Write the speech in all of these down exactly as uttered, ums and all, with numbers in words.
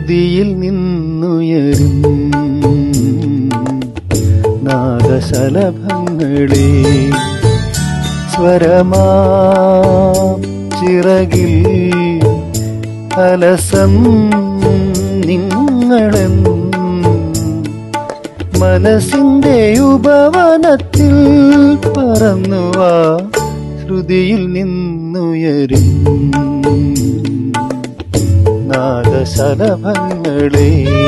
ശ്രുതിയിൽ നിന്നുയരും നാദശലഭങ്ങളെ സ്വരമാ ചിറകിൽ അലസം നിങ്ങളെന്നും മനസ്സിന്റെ ഉപവനത്തിൽ പറന്നുവാ ശ്രുതിയിൽ നിന്നുയരും നാദശലഭങ്ങളെ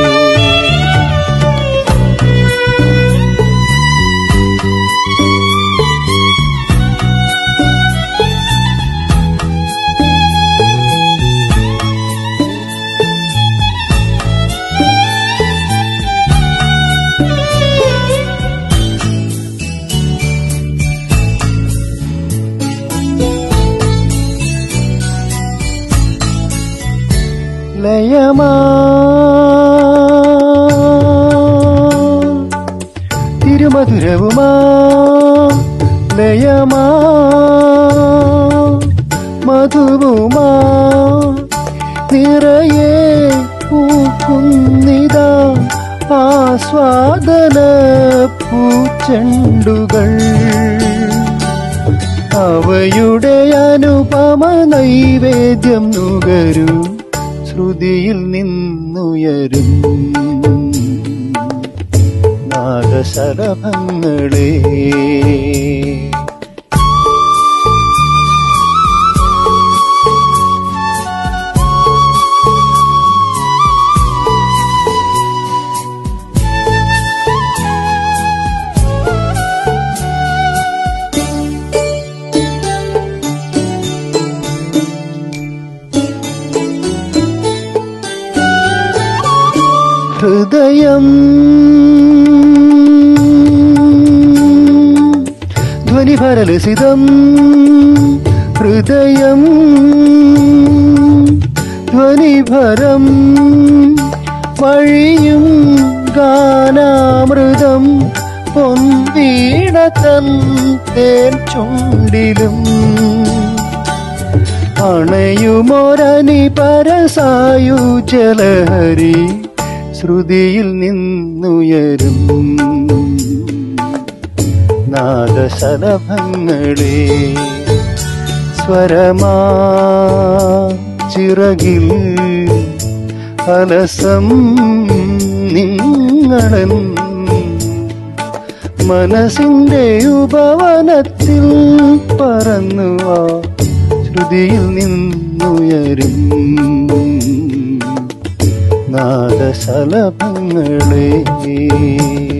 ലയമാ തിരുമധുരവുമാ ലയമാ മധുവുമാ നിറയെ പൂക്കുന്നിതാ ആസ്വാദന പൂച്ചെണ്ടുകൾ അവയുടെ അനുപമ നൈവേദ്യം നുകരൂ ശ്രുതിയിൽ നിന്നുയരും നാദശലഭങ്ങളെ ഹൃദയം ധ്വനിഭരലസിതം ഹൃദയം ധ്വനിഭരം വഴിയും ഗാനാമൃതം പൊൻവീണതൻ തേൻ ചുണ്ടിലും അണയുമൊരനി പരസായുജലഹരി ശ്രുതിയിൽ നിന്നുയരും നാദശലഭങ്ങളെ സ്വരമാ ചിറകിൽ അലസം നിങ്ങളെന്നും മനസ്സിന്റെ ഉപവനത്തിൽ പറന്നുവാ ശ്രുതിയിൽ നിന്നുയരും നാദശലഭങ്ങളെ